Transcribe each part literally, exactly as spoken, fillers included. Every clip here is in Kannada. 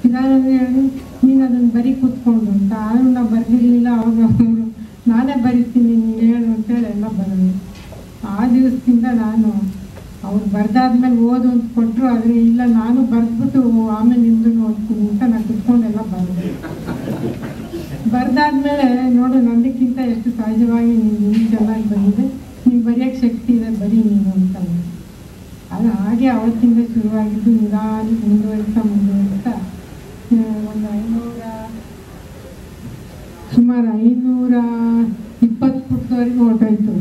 ಇದಾದ್ರೆ ನೀನು ಅದನ್ನು ಬರೀ ಕೂತ್ಕೊಂಡು ಅಂತ. ಆದರೂ ನಾವು ಬರೆದಿರಲಿಲ್ಲ. ಅವಾಗ ಅವರು ನಾನೇ ಬರಿತೀನಿ ನೀನು ಹೇಳು ಅಂತೇಳಿ ಎಲ್ಲ ಬರೋದು. ಆ ದಿವಸದಿಂದ ನಾನು ಅವ್ರು ಬರೆದಾದ್ಮೇಲೆ ಓದು ಅಂತ ಕೊಟ್ಟರು. ಆದರೆ ಇಲ್ಲ, ನಾನು ಬರೆದ್ಬಿಟ್ಟು ಆಮೇಲೆ ನಿಂದು ಓದ್ತೀನಿ ಅಂತ ನಾನು ಕುತ್ಕೊಂಡೆಲ್ಲ ಬರೋದು. ಬರೆದಾದ್ಮೇಲೆ ನೋಡು ನಂದಕ್ಕಿಂತ ಎಷ್ಟು ಸಹಜವಾಗಿ ನೀನು ಇನ್ನೂ ಚೆನ್ನಾಗಿ ಬಂದಿದೆ, ನೀವು ಬರೆಯೋಕ್ಕೆ ಶಕ್ತಿ ಇದೆ, ಬರೀ ನೀನು ಅಂತ. ಅದು ಹಾಗೆ ಅವತ್ತಿಂದ ಶುರುವಾಗಿದ್ದು ನಿಧಾನ ಮುಂದುವರಿಸ್ತಾ ಮುಂದುವರಿಸ್ತಾ ಒಂದು ಐನೂರ ಸುಮಾರು ಐನೂರ ಇಪ್ಪತ್ತು ಫುಟ್ವರೆಗೂ ಹೊರಟೋಯ್ತು.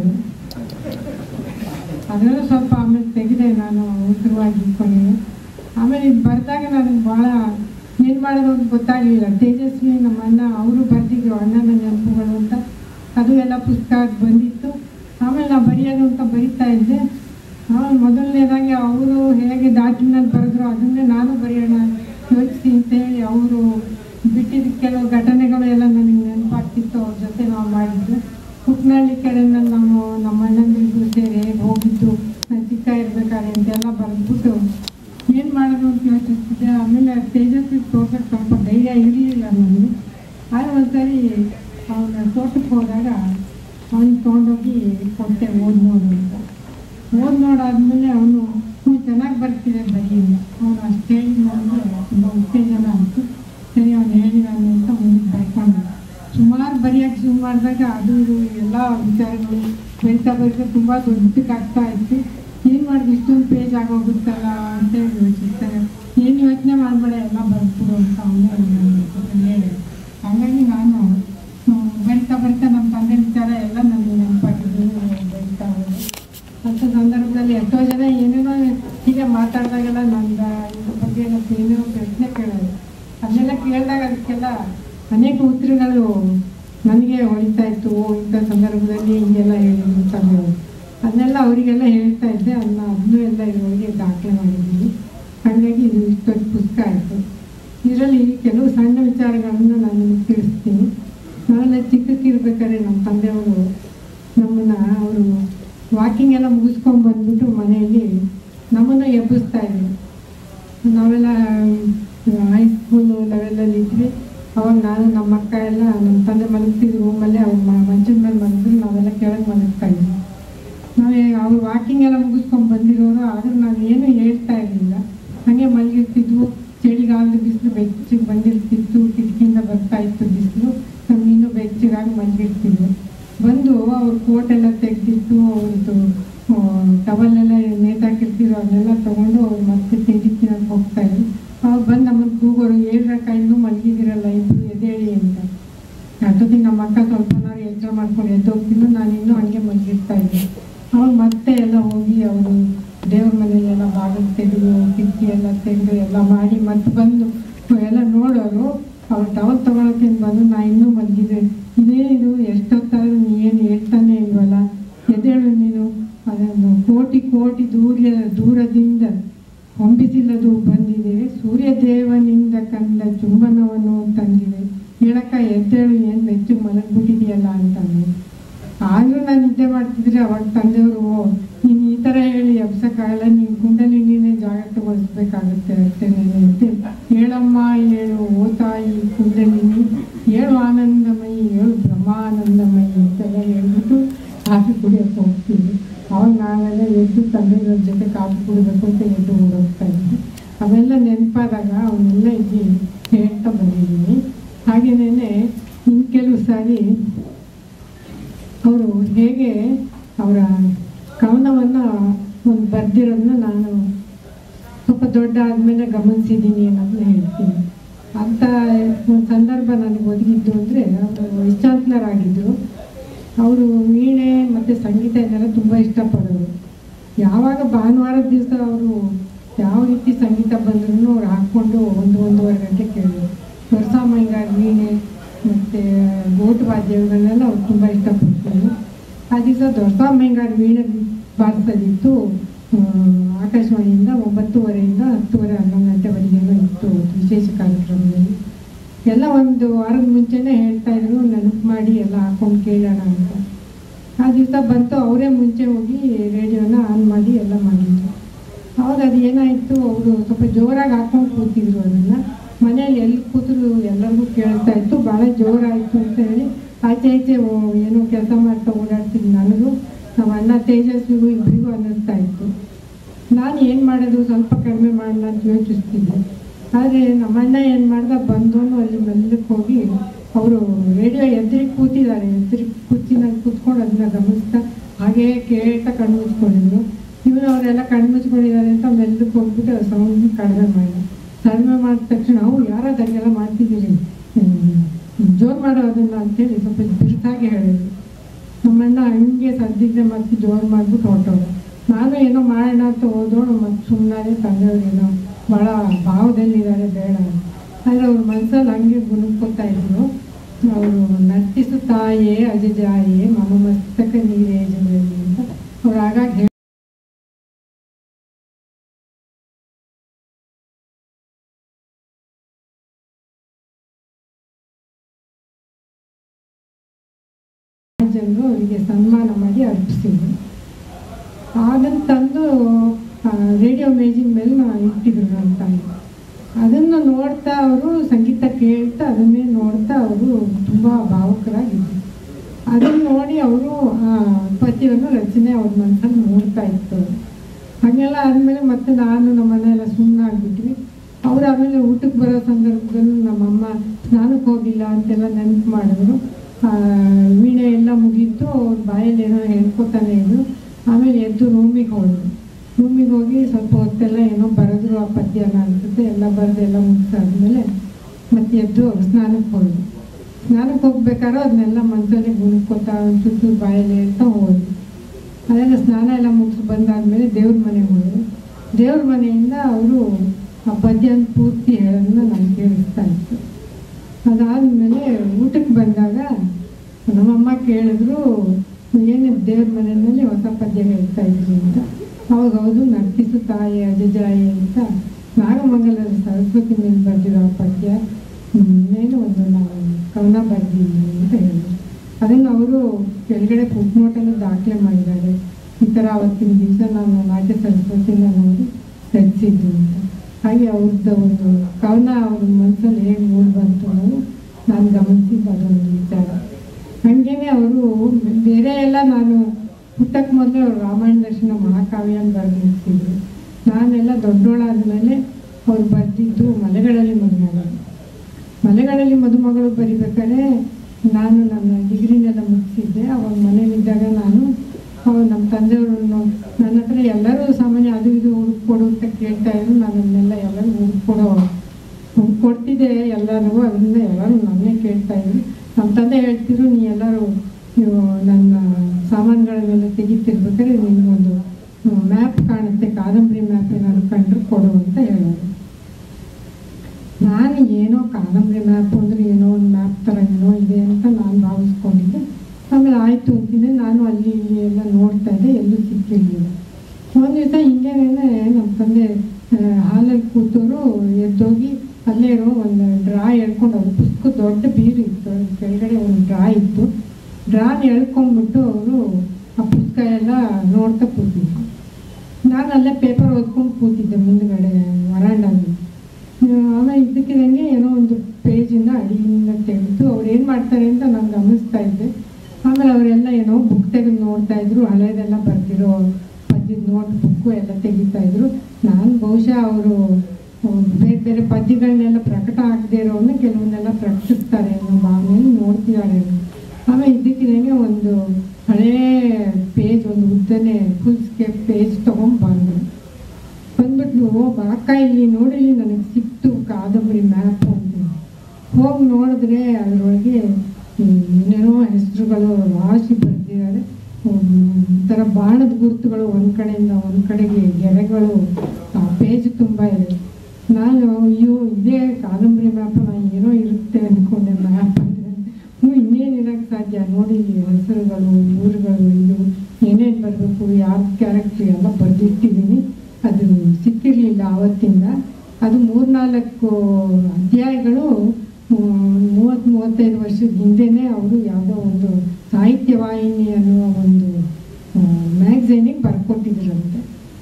ಅದರಲ್ಲೂ ಸ್ವಲ್ಪ ಆಮೇಲೆ ತೆಗೆದೆ ನಾನು ಉತ್ತರವಾಗಿ ಇಟ್ಕೊಂಡಿದ್ದೆ. ಆಮೇಲೆ ಇದು ಬರೆದಾಗ ನನಗೆ ಭಾಳ ಏನು ಮಾಡೋದು ಅಂತ ಗೊತ್ತಾಗಲಿಲ್ಲ. ತೇಜಸ್ವಿ ನಮ್ಮ ಅಣ್ಣ ಅವರು ಬರೆದಿದ್ರು ಅಣ್ಣನ ನೆನಪುಗಳು ಅಂತ, ಅದು ಎಲ್ಲ ಪುಸ್ತಕ ಬಂದಿತ್ತು. ಆಮೇಲೆ ನಾವು ಬರೆಯೋದು ಅಂತ ಬರೀತಾ ಇದ್ದೆ. ಆಮೇಲೆ ಮೊದಲನೇದಾಗಿ ಅವರು ಹೇಗೆ ದಾಟಿನಲ್ಲಿ ಬರೆದ್ರು ಅದನ್ನೇ ನಾನು ಬರೆಯೋಣ ಯೋಚಿಸಿ ಅಂತೇಳಿ ಅವರು ಬಿಟ್ಟಿದ್ದ ಕೆಲವು ಘಟನೆಗಳು ಎಲ್ಲ ನನಗೆ ನೆನಪಾಗ್ತಿತ್ತು. ಅವ್ರ ಜೊತೆ ನಾವು ಮಾಡಿದ್ದು ಕುಕ್ನಳ್ಳಿ ಕೆರೆನಲ್ಲಿ ನಾವು ನಮ್ಮ ಅಣ್ಣಂದಿರಿಗೂ ಸೇರಿ ಹೇಗೆ ಹೋಗಿದ್ದು ನಾನು ಚಿಕ್ಕ ಇರಬೇಕಾದ್ರೆ ಅಂತೆಲ್ಲ ಬರೆದ್ಬಿಟ್ಟು ಏನು ಮಾಡೋದು ಅಂತ ಯೋಚಿಸ್ತಿದ್ದೆ. ಆಮೇಲೆ ತೇಜಸ್ವಿ ತೋಟಕ್ಕೆ ಸ್ವಲ್ಪ ಧೈರ್ಯ ಇರಲಿಲ್ಲ ನನಗೆ. ಆದರೆ ಒಂದ್ಸರಿ ಅವನ ತೋಟಕ್ಕೆ ಹೋದಾಗ ಅವನಿಗೆ ತೊಗೊಂಡೋಗಿ ಕೊಟ್ಟೆ ಓದಿ ನೋಡು ಅಂತ. ಓದಿ ನೋಡಾದ್ಮೇಲೆ ಅವನು ಹ್ಞೂ ಚೆನ್ನಾಗಿ ಬರ್ತಿದೆ ಬರೀಲ್ಲ. ಅವನು ಅಷ್ಟು ಹೇಳಿ ನನಗೆ ತುಂಬ ಉತ್ತೇಜನ ಆಯಿತು. ಸರಿ ಅವನು ಹೇಳಿದಾನೆ ಅಂತ ಮುಂದೆ ಬರ್ಕೊಂಡು ಸುಮಾರು ಬರೆಯೋಕ್ಕೆ ಶುರು ಮಾಡಿದಾಗ ಅದು ಇದು ಎಲ್ಲ ವಿಚಾರಗಳು ಬರಿತಾ ಬರಿತಾ ತುಂಬ ದೊಡ್ಡಕ್ಕಾಗ್ತಾ ಇತ್ತು. ಏನು ಮಾಡಿದ್ರು ಇಷ್ಟೊಂದು ಪೇಜ್ ಆಗೋಗುತ್ತಲ್ಲ ಅಂತೇಳಿ ಯೋಚಿಸ್ತಾರೆ. ಏನು ಯೋಚನೆ ಮಾಡಬೇಡ, ಎಲ್ಲ ಬರ್ಬೋದು ಅಂತ ಅವನೇ ಹೇಳಿ. ಹಾಗಾಗಿ ನಾನು ಬರಿತಾ ಬರಿತಾ ನಮ್ಮ ತಂದೆ ವಿಚಾರ ಎಲ್ಲ ನನಗೆ ನೆನಪಾಗಿದ್ದು ಬರಿತಾ ಹೋದೆ. ಅಂಥ ಸಂದರ್ಭದಲ್ಲಿ ಎಷ್ಟೋ ಜನ ಏನೇನೋ ಹೀಗೆ ಮಾತಾಡಿದಾಗೆಲ್ಲ ನನ್ನ ಇದ್ರ ಬಗ್ಗೆ ಮತ್ತು ಏನೇನೋ ಪ್ರಶ್ನೆ ಕೇಳೋದು. ಅದನ್ನೆಲ್ಲ ಕೇಳಿದಾಗ ಅದಕ್ಕೆಲ್ಲ ಅನೇಕ ಉತ್ತರಗಳು ನನಗೆ ಹೊಳಿತಾ ಇತ್ತು. ಓ ಇಂಥ ಸಂದರ್ಭದಲ್ಲಿ ಹಿಂಗೆಲ್ಲ ಹೇಳಿದ್ರು ತಂದೆಯವರು. ಅದನ್ನೆಲ್ಲ ಅವರಿಗೆಲ್ಲ ಹೇಳ್ತಾ ಇದ್ದೆ. ಅದನ್ನ ಅದನ್ನೂ ಎಲ್ಲ ಇವರಿಗೆ ದಾಖಲೆ ಮಾಡಿದ್ದೀನಿ. ಹಾಗಾಗಿ ಇದು ಇಷ್ಟೊಂದು ಪುಸ್ತಕ ಆಯಿತು. ಇದರಲ್ಲಿ ಕೆಲವು ಸಣ್ಣ ವಿಚಾರಗಳನ್ನು ನಾನು ತಿಳಿಸ್ತೀನಿ. ನಾವೆಲ್ಲ ಚಿಕ್ಕಕ್ಕಿರ್ಬೇಕಾದ್ರೆ ನಮ್ಮ ತಂದೆಯವರು ನಮ್ಮನ್ನು ಅವರು ವಾಕಿಂಗ್ ಎಲ್ಲ ಮುಗಿಸ್ಕೊಂಡು ಬಂದ್ಬಿಟ್ಟು ಮನೆಯಲ್ಲಿ ನಮ್ಮನ್ನು ಎಬ್ಬಿಸ್ತಾ ಇದ್ರು. ನಾವೆಲ್ಲ ಹೈಸ್ಕೂಲು ಲೆವೆಲಲ್ಲಿ ಇದ್ವಿ. ಅವಾಗ ನಾನು ನಮ್ಮ ಅಕ್ಕ ಎಲ್ಲ ನಮ್ಮ ತಂದೆ ಮಲಗ್ತಿದ್ವಿ ರೂಮಲ್ಲೇ. ಅವ್ರು ಮಂಚದ ಮೇಲೆ ಮಲಗಿದ್ರು, ನಾವೆಲ್ಲ ಕೆಳಗೆ ಮಲಗ್ತಾ ಇದ್ವಿ. ನಾವೇ ಅವ್ರು ವಾಕಿಂಗ್ ಎಲ್ಲ ಮುಗಿಸ್ಕೊಂಡು ಬಂದಿರೋರು. ಆದರೂ ನಾವು ಏನು ಹೇಳ್ತಾ ಇರಲಿಲ್ಲ, ಹಾಗೆ ಮಲಗಿರ್ತಿದ್ವು. ಚಳಿಗಾಲದ ಬಿಸಿಲು ಬೆಚ್ಚಗೆ ಬಂದಿರ್ತಿತ್ತು, ಕಿಟಕಿಯಿಂದ ಬರ್ತಾ ಇತ್ತು ಬಿಸಿಲು. ನಮ್ಗೆ ಇನ್ನೂ ಬೆಚ್ಚಗಾಗಿ ಮಲಗಿರ್ತಿದ್ವು. ಬಂದು ಅವ್ರ ಕೋಟೆಲ್ಲ ತೆಗೆದಿಟ್ಟು ಅವ್ರದ್ದು ಟವಲ್ಲೆಲ್ಲ ನೇತಾಕಿರ್ತಿದ್ರು, ಅದನ್ನೆಲ್ಲ ತೊಗೊಂಡು ಅವ್ರು ಮತ್ತೆ ತಿಂಡಿ ತಿನ್ನೋಕೆ ಹೋಗ್ತಾಯಿದ್ರು. ಅವಾಗ ಬಂದು ನಮ್ಮನ್ನು ಕೂಗೋರು, ಏಳ್ರಕ್ಕ ಇನ್ನೂ ಮಲಗಿದಿರಲ್ಲ ಇಬ್ಬರು ಎದ್ದೇಳಿ ಅಂತ. ಅಷ್ಟೊತ್ತಿಗೆ ನಮ್ಮ ಅಕ್ಕ ಸ್ವಲ್ಪನಾರು ಎಚ್ಚರ ಮಾಡ್ಕೊಂಡು ಎದ್ದೋಗ್ತಿದ್ದು, ನಾನು ಇನ್ನೂ ಹಂಗೆ ಮಲಗಿರ್ತಾ ಇದ್ದೆ. ಅವಾಗ ಮತ್ತೆ ಎಲ್ಲ ಹೋಗಿ ಅವರು ದೇವ್ರ ಮನೆಯಲ್ಲೆಲ್ಲ ಬಾಗಿಲು ತೆಗೆದು ಕಿಟಕಿ ಎಲ್ಲ ತೆಗೆದು ಎಲ್ಲ ಮಾಡಿ ಮತ್ತೆ ಬಂದು ಎಲ್ಲ ನೋಡೋರು. ಅವ್ರು ಟವಲ್ ತೊಗೊಳಕ್ಕೆ ಬಂದು ನಾ ಇನ್ನೂ ಮಲಗಿದ್ದೆ. ಇದೇ ಇದು ಎಷ್ಟೊತ್ತಾದ್ರೂ ನೀ ಏನು ಹೇಳ್ತಾನೆ ಇಲ್ವಲ್ಲ, ಎದ್ದೇಳು ನೀನು. ಅದನ್ನು ಕೋಟಿ ಕೋಟಿ ದೂರ ದೂರದಿಂದ ಹೊಂಬಿಸಿಲ್ಲದು ಬಂದಿದೆ, ಸೂರ್ಯದೇವನಿಂದ ಕಂಡ ಚುಂಬನವನ್ನು ತಂದಿದೆ. ಹೇಳಕ್ಕ ಎದ್ದೇಳು, ಏನು ಬೆಚ್ಚಗೆ ಮಲಗ್ಬಿಟ್ಟಿದೆಯಲ್ಲ ಅಂತಂದು. ಆದರೂ ನಾನು ನಿದ್ದೆ ಮಾಡ್ತಿದ್ರೆ ಅವಾಗ ತಂದೆಯವರು, ನೀನು ಈ ಥರ ಹೇಳಿ ಎಬ್ಸಕ್ಕಾಗಲ್ಲ, ನೀನು ಕುಂಡಲಿನಿನೇ ಜಾಗೃತಗೊಳಿಸ್ಬೇಕಾಗುತ್ತೆ ಅಷ್ಟೇನೆ ಅಂತ. ಹೇಳಮ್ಮ ಹೇಳು ಓ ತಾಯಿ ಕುಂಡಲಿನಿ, ಹೇಳು ಆನಂದಮಯಿ, ಹೇಳು ಬ್ರಹ್ಮಾನಂದಮಯಿ ಅಂತೆಲ್ಲ ಹೇಳ್ಬಿಟ್ಟು ಕಾಫಿ ಕುಡಿಯೋಕ್ಕೆ ಹೋಗ್ತೀವಿ. ಅವಾಗ ನಾವೆಲ್ಲ ಎದ್ದು ತಂದೆಗಳ ಜೊತೆ ಕಾಫಿ ಕುಡಿಬೇಕು ಅಂತ ಎದ್ದು ಓಡೋಗ್ತಾ ಇದ್ವಿ. ಅವೆಲ್ಲ ನೆನಪಾದಾಗ ಅವನ್ನೆಲ್ಲ ಇಲ್ಲಿ ಹೇಳ್ತಾ ಬಂದಿದ್ದೀನಿ. ಹಾಗೆಯೇ ಇನ್ನು ಕೆಲವು ಸಾರಿ ಅವರು ಹೇಗೆ ಅವರ ಕವನವನ್ನು ಒಂದು ಬರೆದಿರೋದನ್ನ ನಾನು ಸ್ವಲ್ಪ ದೊಡ್ಡ ಆದಮೇಲೆ ಗಮನಿಸಿದ್ದೀನಿ ಅನ್ನೋದನ್ನ ಹೇಳ್ತೀನಿ. ಅಂಥ ಒಂದು ಸಂದರ್ಭ ನನಗೆ ಒದಗಿದ್ದು ಅಂದರೆ, ಅವರು ವೈಸ್ ಚಾನ್ಸ್ಲರ್ ಆಗಿದ್ದರು. ಅವರು ವೀಣೆ ಮತ್ತು ಸಂಗೀತ ಇದೆಲ್ಲ ತುಂಬ ಇಷ್ಟಪಡೋರು. ಯಾವಾಗ ಭಾನುವಾರದ ದಿವಸ ಅವರು ಯಾವ ರೀತಿ ಸಂಗೀತ ಬಂದ್ರೂ ಅವ್ರು ಹಾಕ್ಕೊಂಡು ಒಂದು ಒಂದೂವರೆ ಗಂಟೆ ಕೇಳಿದ್ರು. ವರ್ಷಾಮೈಗಾರ ವೀಣೆ ಮತ್ತು ಗೋಟು ವಾದ್ಯಗಳನ್ನೆಲ್ಲ ಅವ್ರು ತುಂಬ ಇಷ್ಟಪಡ್ತಿದ್ರು. ಆ ದಿವಸ ದೊಡ್ಡಮ್ಮಂಗಾರ ವೀಣೆ ಬಾರಿಸೋದಿತ್ತು. ಆಕಾಶವಾಣಿಯಿಂದ ಒಂಬತ್ತುವರೆಯಿಂದ ಹತ್ತುವರೆ ಹನ್ನೊಂದು ಗಂಟೆವರೆಗೆಲ್ಲ ಇತ್ತು ವಿಶೇಷ ಕಾರ್ಯಕ್ರಮದಲ್ಲಿ. ಎಲ್ಲ ಒಂದು ವಾರದ ಮುಂಚೆನೇ ಹೇಳ್ತಾಯಿದ್ರು, ನೆನಪು ಮಾಡಿ ಎಲ್ಲ ಹಾಕ್ಕೊಂಡು ಕೇಳೋಣ ಅಂತ. ಆ ದಿವಸ ಬಂತು, ಅವರೇ ಮುಂಚೆ ಹೋಗಿ ರೇಡಿಯೋನ ಆನ್ ಮಾಡಿ ಎಲ್ಲ ಮಾಡಿದ್ರು. ಅವಾಗ ಅದು ಏನಾಯಿತು, ಅವರು ಸ್ವಲ್ಪ ಜೋರಾಗಿ ಹಾಕ್ಕೊಂಡು ಕೂತಿದ್ರು. ಅದನ್ನು ಮನೇಲಿ ಹೆಸರು ಎಲ್ಲರಿಗೂ ಕೇಳ್ತಾ ಇತ್ತು. ಭಾಳ ಜೋರಾಯಿತು ಅಂತ ಹೇಳಿ ಆಚೆ ಆಚೆ ಏನೋ ಕೆಲಸ ಮಾಡ್ತಾ ಓಡಾಡ್ತಿದ್ದು ನನಗೂ ನಮ್ಮ ಅಣ್ಣ ತೇಜಸ್ವಿಗೂ ಇಬ್ಬರಿಗೂ ಅನ್ನಿಸ್ತಾ ಇತ್ತು. ನಾನು ಏನು ಮಾಡೋದು, ಸ್ವಲ್ಪ ಕಡಿಮೆ ಮಾಡೋಣ ಅಂತ ಯೋಚಿಸ್ತಿದ್ದೆ. ಆದರೆ ನಮ್ಮ ಅಣ್ಣ ಏನು ಮಾಡ್ದ, ಬಂದವನು ಅಲ್ಲಿ ಮೆಲ್ಲಕ್ಕೆ ಹೋಗಿ ಅವರು ರೇಡಿಯೋ ಎದುರಿಗೆ ಕೂತಿದ್ದಾರೆ. ಎದುರಿಗೆ ಕೂತಿ ನಾನು ಕೂತ್ಕೊಂಡು ಅದನ್ನ ಗಮನಿಸ್ತಾ ಹಾಗೇ ಕೇಳ್ತಾ ಕಣ್ಣು ಮುಚ್ಕೊಂಡಿದ್ರು. ಇವನು ಅವರೆಲ್ಲ ಕಣ್ಣು ಮುಚ್ಕೊಂಡಿದ್ದಾರೆ ಅಂತ ಮೆಲ್ಲಕ್ಕೆ ಹೋಗ್ಬಿಟ್ಟು ಸೌಂಡ್ ಕಡಿಮೆ ಮಾಡಿ ಕಡಿಮೆ ಮಾಡಿದ ತಕ್ಷಣ ಅವ್ರು ಯಾರೋ ಅದನ್ನೆಲ್ಲ ಮಾಡ್ತಿದ್ದೀರಿ, ಜೋರು ಮಾಡೋ ಅದನ್ನು ಅಂತೇಳಿ ಸ್ವಲ್ಪ ಬಿರುಸಾಗಿ ಹೇಳಿದ್ರು. ನಮ್ಮಣ್ಣ ಹಂಗೆ ಸದ್ದಿದ್ದೆ ಮತ್ತೆ ಜೋರು ಮಾಡಿಬಿಟ್ಟು ಹೊರಟೋದು. ನಾನು ಏನೋ ಮಾಡೋಣ ಅಂತ ಹೋದೋಳು ಮತ್ತು ಸುಮ್ಮನೆ ತಂದೆಯವ್ರೇನೋ ಭಾಳ ಭಾವದಲ್ಲಿದ್ದಾರೆ ಬೇಡ. ಆದರೆ ಅವ್ರ ಮನಸ್ಸಲ್ಲಿ ಹಂಗೆ ಗುಣಕೋತಾ ಇದ್ರು. ಅವರು ನರ್ತಿಸುತ್ತಾಯೇ ಅಜಜಾಯೇ ಮಮ ಮಸ್ತಕ ನೀರೇ ಜನಲ್ಲಿ ಅಂತ ಅವ್ರು ಆಗಾಗ ಹೇಳಿ ಜನರು ಅವರಿಗೆ ಸನ್ಮಾನ ಮಾಡಿ ಅರ್ಪಿಸಿದ್ರು. ಅದನ್ನು ತಂದು ರೇಡಿಯೋ ಮೇಜಿನ ಮೇಲೆ ಇಟ್ಟಿದ್ರು ನನ್ನ ತಾಯಿ. ಅದನ್ನು ನೋಡ್ತಾ ಅವರು ಸಂಗೀತ ಕೇಳ್ತಾ ಅದನ್ನೇ ನೋಡ್ತಾ ಅವರು ತುಂಬ ಭಾವುಕರಾಗಿದ್ದರು. ಅದನ್ನು ನೋಡಿ ಅವರು ಪದ್ಯವನ್ನು ರಚನೆ ಅವ್ರ ಮನಸ್ಸಲ್ಲಿ ಮೂಡ್ತಾ ಇತ್ತು. ಹಾಗೆಲ್ಲ ಆದಮೇಲೆ ಮತ್ತೆ ನಾನು ನಮ್ಮನ್ನ ಎಲ್ಲ ಸುಮ್ಮನೆ ಆಗಿಬಿಟ್ವಿ. ಅವರು ಆಮೇಲೆ ಊಟಕ್ಕೆ ಬರೋ ಸಂದರ್ಭದಲ್ಲೂ ನಮ್ಮಮ್ಮ ಸ್ನಾನಕ್ಕೆ ಹೋಗಿಲ್ಲ ಅಂತೆಲ್ಲ ನೆನಪು ಮಾಡಿದ್ರು. ವೀಣೆ ಎಲ್ಲ ಮುಗೀತು, ಅವ್ರ ಬಾಯಲ್ಲಿ ಏನೋ ಹೇಳ್ಕೊತಾನೆ ಇದ್ರು. ಆಮೇಲೆ ಎದ್ದು ರೂಮಿಗೆ ಹೋದ್ರು. ರೂಮಿಗೆ ಹೋಗಿ ಸ್ವಲ್ಪ ಹೊತ್ತೆಲ್ಲ ಏನೋ ಬರೆದ್ರು ಆ ಪದ್ಯನ ಅನ್ಸುತ್ತೆ. ಎಲ್ಲ ಬರೆದು ಎಲ್ಲ ಮುಗಿಸಾದ್ಮೇಲೆ ಮತ್ತೆ ಎದ್ದು ಅವ್ರು ಸ್ನಾನಕ್ಕೆ ಹೋದ್ರು. ಸ್ನಾನಕ್ಕೆ ಹೋಗ್ಬೇಕಾದ್ರೂ ಅದನ್ನೆಲ್ಲ ಮನಸ್ಸಲ್ಲಿ ಗುಣಕೋತಾ ಸುತ್ತು ಬಾಯಲ್ಲಿ ಹೇಳ್ತಾ ಹೋದ್ರು. ಅದೆಲ್ಲ ಸ್ನಾನ ಎಲ್ಲ ಮುಗಿಸಿ ಬಂದಾದ್ಮೇಲೆ ದೇವ್ರ ಮನೆಗೆ ಹೋದ್ರು. ದೇವ್ರ ಮನೆಯಿಂದ ಅವರು ಆ ಪದ್ಯನ ಪೂರ್ತಿ ಹೇಳೋದನ್ನ ನಾನು ಕೇಳಿಸ್ತಾ ಇತ್ತು. ಅದಾದಮೇಲೆ ಊಟಕ್ಕೆ ಬಂದಾಗ ನಮ್ಮಮ್ಮ ಕೇಳಿದ್ರು, ಏನು ದೇವ್ರ ಮನೆಯಲ್ಲಿ ಹೊಸ ಪದ್ಯ ಹೇಳ್ತಾ ಇದ್ವಿ ಅಂತ. ಅವಾಗ ಹೌದು, ನರ್ತಿಸುತ್ತಾಯೇ ಅಜಜಾಯೇ ಅಂತ ನಾಗಮಂಗಲದ ಸರಸ್ವತಿ ಮೇಲೆ ಬರೆದಿರೋ ಪದ್ಯ ಇನ್ನೇನು ಒಂದು ನಾವು ಕವನ ಬರೆದಿದ್ವಿ ಅಂತ ಹೇಳಿದ್ರು. ಅದನ್ನು ಅವರು ಕೆಳಗಡೆ ಫುಟ್ನೋಟನ್ನು ದಾಖಲೆ ಮಾಡಿದ್ದಾರೆ. ಈ ಥರ ಅವತ್ತಿನ ದಿವಸ ನಾನು ನಾಟ್ಯ ಸರಸ್ವತಿನ ನೋಡಿ ರಚಿಸಿದ್ದು ಅಂತ. ಹಾಗೆ ಅವ್ರದ್ದು ಒಂದು ಕವನ ಅವ್ರ ಮನಸ್ಸಲ್ಲಿ ಹೇಗೆ ಮೂಡಿ ಬಂತು ಅನ್ನೋದು ನಾನು ಗಮನಿಸಿದ್ದು ಅದೊಂದು ವಿಚಾರ. ಹಾಗೇನೆ ಅವರು ಬೇರೆ ಎಲ್ಲ ನಾನು ಹುಟ್ಟಕ್ಕೆ ಮೊದಲೇ ಅವರು ರಾಮಾಯಣ ದರ್ಶನ ಮಹಾಕಾವ್ಯ ಅಂತ ಬರೆದು ಮುಗಿಸಿದ್ರು. ನಾನೆಲ್ಲ ದೊಡ್ಡೋಳಾದ್ಮೇಲೆ ಅವ್ರು ಬರೆದಿದ್ದು ಮಲೆಗಳಲ್ಲಿ ಮದುಮಗಳು. ಮಲೆಗಳಲ್ಲಿ ಮದುಮಗಳು ಬರಿಬೇಕಾದ್ರೆ ನಾನು ನನ್ನ ಡಿಗ್ರಿನೆಲ್ಲ ಮುಗಿಸಿದ್ದೆ. ಅವಾಗ ಮನೇಲಿದ್ದಾಗ ನಾನು ಅವಾಗ ನಮ್ಮ ತಂದೆಯವ್ರನ್ನು ನನ್ನ ಹತ್ರ ಎಲ್ಲರೂ ಸಾಮಾನ್ಯ ಅದು ಇದು ಹುಡುಕೊಡು ಅಂತ ಕೇಳ್ತಾ ಇದ್ರು. ನಾನು ಅದನ್ನೆಲ್ಲ ಎಲ್ಲರೂ ಹುಡುಕೊಡೋ ಹುಡ್ಕೊಡ್ತಿದ್ದೆ ಎಲ್ಲರಿಗೂ. ಅದರಿಂದ ಎಲ್ಲರೂ ನನ್ನೇ ಕೇಳ್ತಾ ಇದ್ರು. ನಮ್ಮ ತಂದೆ ಹೇಳ್ತಿದ್ರು, ನೀ ಎಲ್ಲರೂ ನೀವು ನನ್ನ ಸಾಮಾನುಗಳನ್ನೆಲ್ಲ ತೆಗಿತಿರ್ಬೇಕಾದ್ರೆ ನಿಮಗೊಂದು ಮ್ಯಾಪ್ ಕಾಣುತ್ತೆ, ಕಾದಂಬರಿ ಮ್ಯಾಪ್ ಏನಾದ್ರು ಕಂಡ್ರೆ ಕೊಡು ಅಂತ ಹೇಳೋರು. ನಾನು ಏನೋ ಕಾದಂಬರಿ ಮ್ಯಾಪ್ ಅಂದರೆ ಏನೋ ಒಂದು ಮ್ಯಾಪ್ ಥರ ಏನೋ ಇದೆ ಅಂತ ನಾನು ಭಾವಿಸ್ಕೊಂಡಿದ್ದೆ. ಆಮೇಲೆ ಆಯಿತು ಅಂತಿದ್ದೆ. ನಾನು ಅಲ್ಲಿ ಇಲ್ಲಿ ಎಲ್ಲ ನೋಡ್ತಾ ಇದ್ದೆ, ಎಲ್ಲೂ ಸಿಕ್ಕಿರಲಿಲ್ಲ. ಒಂದು ದಿವಸ ಹಿಂಗೇನೆ ನಮ್ಮ ತಂದೆ ಹಾಲಲ್ಲಿ ಕೂತವರು ಎದ್ದೋಗಿ ಅಲ್ಲೇ ಇರೋ ಒಂದು ಡ್ರಾ ಹೇಳ್ಕೊಂಡು ಅವ್ರು ಪುಸ್ತಕ ದೊಡ್ಡ ಬೀರು ಇತ್ತು, ಕೆಳಗಡೆ ಒಂದು ಡ್ರಾ ಇತ್ತು. ಡ್ರಾನ್ ಎಳ್ಕೊಂಡ್ಬಿಟ್ಟು ಅವರು ಆ ಪುಸ್ತಕ ಎಲ್ಲ ನೋಡ್ತಾ ಕೂತಿದ್ರು. ನಾನು ಅಲ್ಲೇ ಪೇಪರ್ ಓದ್ಕೊಂಡು ಕೂತಿದ್ದೆ ಮುಂದುಗಡೆ ವರಾಂಡಲ್ಲಿ. ಆಮೇಲೆ ಇದಕ್ಕಿದಂಗೆ ಏನೋ ಒಂದು ಪೇಜಿಂದ ಅಡಿಯಿಂದ ತೆಗೆದು ಅವ್ರು ಏನು ಮಾಡ್ತಾರೆ ಅಂತ ನಾನು ಗಮನಿಸ್ತಾ ಇದ್ದೆ. ಆಮೇಲೆ ಅವರೆಲ್ಲ ಏನೋ ಬುಕ್ ತೆಗೆದು ನೋಡ್ತಾ ಇದ್ರು. ಹಳೆಯದೆಲ್ಲ ಬರ್ತಿರೋ ಪದ್ಯದ ನೋಟ್ ಬುಕ್ಕು ಎಲ್ಲ ತೆಗಿತಾ ಇದ್ರು. ನಾನು ಬಹುಶಃ ಅವರು ಬೇರೆ ಬೇರೆ ಪದ್ಯಗಳನ್ನೆಲ್ಲ ಪ್ರಕಟ ಆಗದೆ ಇರೋವನ್ನ ಕೆಲವನ್ನೆಲ್ಲ ಪ್ರಕಟಿಸ್ತಾರೆ ಅನ್ನೋ ಭಾವನೆಯಲ್ಲಿ ನೋಡ್ತಿದ್ದಾರೆ. ಆಮೇಲೆ ಇದಕ್ಕಿದಂಗೆ ಒಂದು ಹಳೇ ಪೇಜ್, ಒಂದು ಉದ್ದನೆ ಫುಲ್ ಸ್ಕೇಪ್ ಪೇಜ್ ತೊಗೊಂಡು ಬಂದರು. ಬಂದ್ಬಿಟ್ಟು ಅಕ್ಕ ಇಲ್ಲಿ ನೋಡಿ ನನಗೆ ಸಿಕ್ತು ಕಾದಂಬರಿ ಮ್ಯಾಪ್ ಅಂತ. ಹೋಗಿ ನೋಡಿದ್ರೆ ಅದರೊಳಗೆ ಏನೇನೋ ಹೆಸರುಗಳು ರಾಶಿ ಬರೆದಿದ್ದಾರೆ. ಒಂಥರ ಬಾಣದ ಗುರುತುಗಳು ಒಂದು ಕಡೆಯಿಂದ ಒಂದು ಕಡೆಗೆ ಗೆರೆಗಳು ಆ ಪೇಜ್ ತುಂಬ ಇದೆ. ನಾನು ಅಯ್ಯೋ ಇದೇ ಕಾದಂಬರಿ ಮ್ಯಾಪ್, ನಾನು ಏನೋ ಇರುತ್ತೆ ಅಂದ್ಕೊಂಡೆ. ಮ್ಯಾಪ್ ಅಂದರೆ ಹ್ಞೂ ಇನ್ನೇನು ಇರೋಕ್ಕೆ ಸಾಧ್ಯ, ನೋಡಿ ಹೆಸರುಗಳು, ಊರುಗಳು, ಇದು ಏನೇನು ಬರಬೇಕು, ಯಾವ ಕ್ಯಾರೆಕ್ಟ್ರ್ ಎಲ್ಲ ಬರೆದಿಟ್ಟಿದ್ದೀನಿ. ಅದು ಸಿಕ್ಕಿರಲಿಲ್ಲ ಆವತ್ತಿಂದ. ಅದು ಮೂರ್ನಾಲ್ಕು ಅಧ್ಯಾಯಗಳು ಮೂವತ್ತು ಮೂವತ್ತೈದು ವರ್ಷದ ಹಿಂದೆಯೇ ಅವರು ಯಾವುದೋ ಒಂದು ಸಾಹಿತ್ಯ ವಾಹಿನಿ ಅನ್ನುವ ಒಂದು ಮ್ಯಾಗ್ಝೀನಿಗೆ ಬರ್ಕೊಟ್ಟಿದ್ರಂತೆ.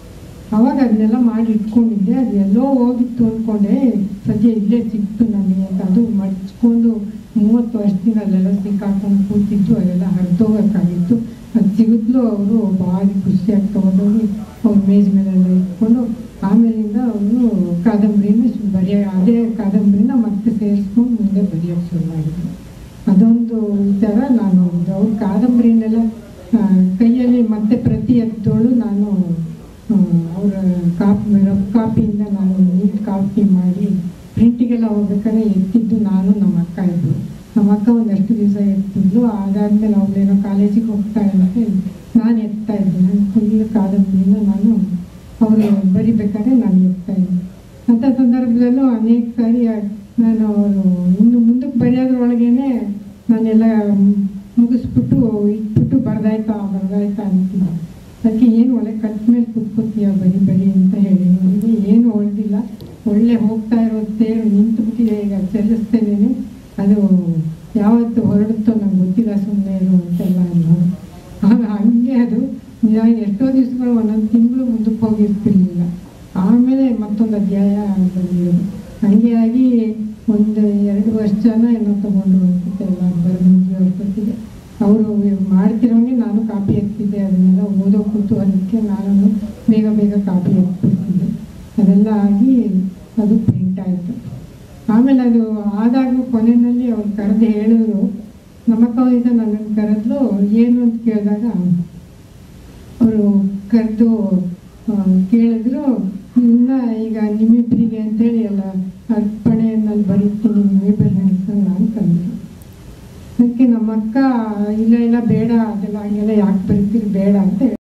ಅವಾಗ ಅದನ್ನೆಲ್ಲ ಮಾಡಿ ಇಟ್ಕೊಂಡಿದ್ದೆ. ಅದು ಎಲ್ಲೋ ಹೋಗಿತ್ತು ಅಂದ್ಕೊಂಡೆ, ಸದ್ಯ ಇಲ್ಲೇ ಸಿಕ್ತು ನನಗೆ ಅಂತ. ಅದು ಮಡ್ಚ್ಕೊಂಡು ಮೂವತ್ತು ವರ್ಷದಿಂದ ಅಲ್ಲೆಲ್ಲ ಸಿಕ್ಕಾಕೊಂಡು ಕೂತಿದ್ದು, ಅದೆಲ್ಲ ಹರಿದೋಗೋಕ್ಕಾಗಿತ್ತು. ಅದು ಸಿಗುತ್ತಲೂ ಅವರು ಭಾರಿ ಖುಷಿಯಾಗಿ ತೊಗೊಂಡೋಗಿ ಅವ್ರ ಮೇಜ್ ಮೇಲೆಲ್ಲ ಇಟ್ಕೊಂಡು ಆಮೇಲಿಂದ ಅವರು ಕಾದಂಬರಿನ ಬರೆಯೋ ಅದೇ ಕಾದಂಬರಿನ ಮತ್ತೆ ಸೇರಿಸ್ಕೊಂಡು ಮುಂದೆ ಬರೆಯೋಕ್ಕೆ ಶುರು ಮಾಡಿದ್ರು. ಅದೊಂದು ವಿಚಾರ. ನಾನು ಅವ್ರ ಕಾದಂಬರಿನೆಲ್ಲ ಕೈಯಲ್ಲಿ ಮತ್ತೆ ಪ್ರತಿ ಎತ್ತೋಳು ನಾನು ಅವರ ಕಾಪಿ ರಫ್ ಕಾಪಿಯಿಂದ ನಾನು ನೀಟ್ ಕಾಪಿ ಮಾಡಿ ಪ್ರಿಂಟಿಗೆಲ್ಲ ಹೋಗ್ಬೇಕಾದ್ರೆ ಎತ್ತಿದ್ದು ನಾನು ನಮ್ಮ ಅಕ್ಕ ಇದ್ದರು. ನಮ್ಮ ಅಕ್ಕ ಒಂದಷ್ಟು ದಿವಸ ಎತ್ತಿದ್ಲು. ಅದಾದಮೇಲೆ ಅವಳೇನೋ ಕಾಲೇಜಿಗೆ ಹೋಗ್ತಾಳೆ ಅಂತ ನಾನು ಎತ್ತಾ ಇದ್ದೆ. ನಾನು ಫುಲ್ ಕಾದಂಬರಿನ ನಾನು ಅವರು ಬರಿಬೇಕಾದ್ರೆ ನಾನು ಎತ್ತಾ ಇದ್ದೆ. ಅಂಥ ಸಂದರ್ಭದಲ್ಲೂ ಅನೇಕ ಸಾರಿ ನಾನು ಅವರು ಇನ್ನು ಮುಂದಕ್ಕೆ ಬರೆಯೋದ್ರೊಳಗೇ ನಾನೆಲ್ಲ ಮುಗಿಸ್ಬಿಟ್ಟು ಇಟ್ಬಿಟ್ಟು ಬರೆದಾಯ್ತಾ ಬರೆದಾಯ್ತಾ ಅಂತೀನಿ. ಅದಕ್ಕೆ ಏನು ಒಳ್ಳೆ ಕಟ್ ಮೇಲೆ ಕುತ್ಕೋತೀಯ ಬರಿ ಬರಿ ಅಂತ ಹೇಳಿ ನನಗೆ ಏನು ಹೊಳ್ದಿಲ್ಲ. ಒಳ್ಳೆ ಹೋಗ್ತಾ ಇರೋದು ತೇರು ನಿಂತುಬಿಟ್ಟಿದೆ, ಈಗ ಚಲಿಸ್ತೇನೆ. ಅದು ಯಾವತ್ತು ಹೊರಡುತ್ತೋ ನಂಗೆ ಗೊತ್ತಿಲ್ಲ, ಸುಮ್ಮನೆ ಇರು ಅಂತೆಲ್ಲ ಅನ್ನೋದು. ಆಗ ಹಂಗೆ ಅದು ಎಷ್ಟೋ ದಿವಸಗಳು ಒಂದೊಂದು ತಿಂಗಳು ಮುಂದಕ್ಕೆ ಹೋಗಿರ್ತಿರ್ಲಿಲ್ಲ. ಆಮೇಲೆ ಮತ್ತೊಂದು ಅಧ್ಯಾಯ ಬಂದಿರೋದು. ಹಾಗೆ ಆಗಿ ಒಂದು ಎರಡು ವರ್ಷ ಜನ ಏನೋ ತೊಗೊಂಡ್ರು ಅನ್ಸುತ್ತೆ ಎಲ್ಲ ಬರೆದು ಅಷ್ಟೊತ್ತಿಗೆ. ಅವರು ಮಾಡ್ತಿರೋಂಗೆ ನಾನು ಕಾಪಿ ಎತ್ತಿದ್ದೆ. ಅದನ್ನೆಲ್ಲ ಓದೋ ಕುತೂಹಲಕ್ಕೆ ನಾನು ಬೇಗ ಬೇಗ ಕಾಪಿ ಎತ್ಬಿಡ್ತಿದ್ದೆ. ಅದೆಲ್ಲ ಆಗಿ ಅದು ಪ್ರಿಂಟ್ ಆಯಿತು. ಆಮೇಲೆ ಅದು ಆದಾಗ ಕೊನೆಯಲ್ಲಿ ಅವ್ರು ಕರೆದು ಹೇಳಿದ್ರು, ನಮ್ಮಕ್ಕ ನನ್ನನ್ನು ಕರೆದ್ಲು. ಏನು ಅಂತ ಕೇಳಿದಾಗ ಅವರು ಕರೆದು ಕೇಳಿದ್ರು, ಇನ್ನ ಈಗ ನಿಮ್ಮಿಬ್ಬರಿಗೆ ಅಂತೇಳಿ ಎಲ್ಲ ಅರ್ಪಣೆಯಲ್ಲಿ ಬರೀತೀನಿ ನಿಮ್ಮಿಬ್ಬರು ಹೆಣ್ಸನ್ನು ನಾನು ತಂದರು. ಅದಕ್ಕೆ ನಮ್ಮಕ್ಕ ಇಲ್ಲ ಇಲ್ಲ ಬೇಡ, ಅದೆಲ್ಲ ಹಂಗೆಲ್ಲ ಯಾಕೆ ಬರೀತೀರಿ ಬೇಡ ಅಂತ